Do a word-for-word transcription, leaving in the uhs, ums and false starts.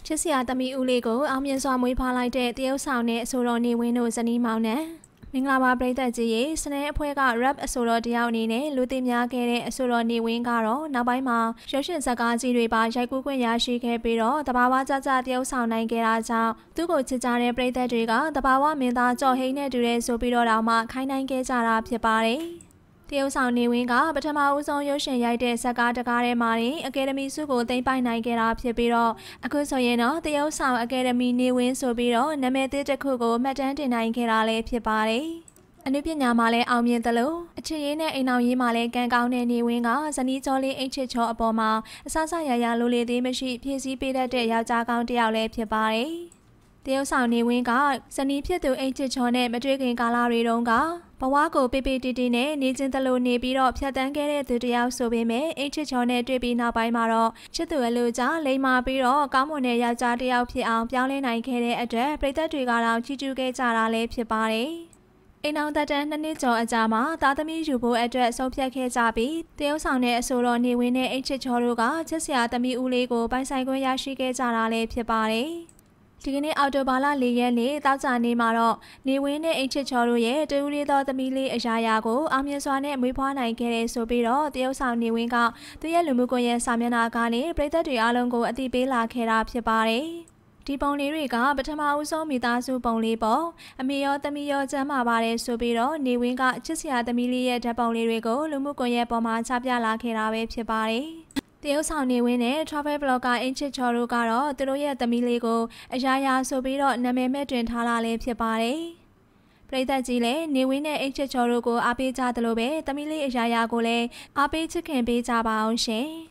ချစ်စရာသမီးဦးလေးကိုအောင်မြင်စွာမွေးဖွားလိုက်တဲ့တရုတ်ဆောင်နဲ့အဆိုတော်နေဝင်းတို့ဇနီးမောင်နှံမင်္ဂလာပါပရိသတ်ကြီးရေစနေအဖွဲ့က rap အဆိုတော်တယောက်အနေနဲ့လူသိများခဲ့တဲ့အဆိုတော်နေဝင်းကတော့နောက်ပိုင်းမှာရုပ်ရှင်ဇာတ်ကားကြီးတွေပါရိုက်ကူးခွင့်ရရှိခဲ့ပြီးတော့တဘာဝကြကြတရုတ်ဆောင်နိုင်ခဲ့တာကြောင့်သူ့ကိုချစ်ကြတဲ့ပရိသတ်တွေကတဘာဝမင်းသားကြော်ဟိန်းနဲ့တူတဲ့ဆိုပြီးတော့တောင်မှခိုင်းနိုင်ခဲ့ကြတာဖြစ်ပါတယ်တရုတ်ဆောင်နေဝင်းကပထမဦးဆုံးရုပ်ရှင်ရိုက်တဲ့ဇာတ်ကားတကားထဲမှာတင်အကယ်ဒမီဆုကိုသိမ်းပိုက်နိုင်ခဲ့တာဖြစ်ပြီးတော့အခုဆိုရင်တော့တရုတ်ဆောင်အကယ်ဒမီနေဝင်းဆိုပြီးတော့နာမည်သစ်တစ်ခုကိုမှတ်တမ်းတင်နိုင်ခဲ့တာလည်းဖြစ်ပါတယ်အနုပညာမှာလည်းအောင်မြင်သလိုအချစ်ရေးနဲ့အိမ်အောင်ရေးမှာလည်းကံကောင်းတဲ့နေဝင်းကဇနီးကျော်လေးအိတ်ချစ်ချောအပေါ်မှာအဆဆရရလိုလေသေးမရှိဖြည့်ဆည်းပေးတတ်တဲ့ယောက်ျားကောင်းတစ်ယောက်လည်းဖြစ်ပါတယ်တရုတ်ဆောင်နေဝင်းကဇနီးဖြစ်သူအိတ်ချစ်ချောနဲ့မတွေ့ခင်ကာလတွေတုန်းကဘဝကိုပေပေတီတီနဲ့နေချင်းတလို့နေပြီးတော့ဖြတ်တန်းခဲ့တဲ့သူတယောက်ဆိုပေမဲ့အိတ်ချစ်ချောနဲ့တွေ့ပြီးနောက်ပိုင်းမှာတော့ချစ်သူအလိုကြလိမ္မာပြီးတော့ကောင်းမွန်တဲ့ယောက်ျားတစ်ယောက်ဖြစ်အောင်ပြောင်းလဲနိုင်ခဲ့တဲ့အတွက်ပရိသတ်တွေကတော့ချီးကျူးခဲ့ကြတာလည်းဖြစ်ပါတယ်အိမ်အောင်သက်တမ်းနှစ်နှစ်ကျော်အကြာမှာသားသမီးယူဖို့အတွက်ဆုံးဖြတ်ခဲ့ကြပြီးတရုတ်ဆောင်တဲ့အဆိုတော်နေဝင်းနဲ့အိတ်ချစ်ချောတို့ကချစ်စရာသမီးဦးလေးကိုပိုင်ဆိုင်ခွင့်ရရှိခဲ့ကြတာလည်းဖြစ်ပါတယ်ဒီကနေ့အော်တိုဘာလ၄ရက်နေ့တောက်ကြနေ့မှာတော့နေဝင်းနဲ့အိတ်ချစ်ချောတို့ရဲ့တူဦးလေးသောသမီးလေးအရာရာကိုအောင်မြင်စွာနဲ့မွေးဖွားနိုင်ခဲ့တဲ့ဆိုပြီးတော့တရုတ်ဆောင်နေဝင်းကသူရဲ့လူမှုကွန်ရက်စာမျက်နှာကနေပရိသတ်တွေအားလုံးကိုအသိပေးလာခဲ့တာဖြစ်ပါတယ်ဒီပုံလေးတွေကပထမဦးဆုံးမိသားစုပုံလေးပေါ့အမေရောသမီးရောကျမ်းမာပါတယ်ဆိုပြီးတော့နေဝင်းကချစ်စရာသမီးလေးရဲ့ဓာတ်ပုံလေးတွေကိုလူမှုကွန်ရက်ပေါ်မှာချပြလာခဲ့တာပဲဖြစ်ပါတယ်တရုတ်ဆောင်နေဝင်းနဲ့ travel blogger အင်ချစ်ချော်တို့ကတော့သူတို့ရဲ့သမီးလေးကိုအရာရာဆိုပြီးတော့နာမည်မဲ့တွင်ထားလာလည်းဖြစ်ပါတယ်ပရိသတ်ကြီးလည်းနေဝင်းနဲ့အင်ချစ်ချော်တို့ကိုအားပေးကြသလိုပဲသမီးလေးအရာရာကိုလည်းအားပေးချစ်ခင်ပေးကြပါအောင်ရှင်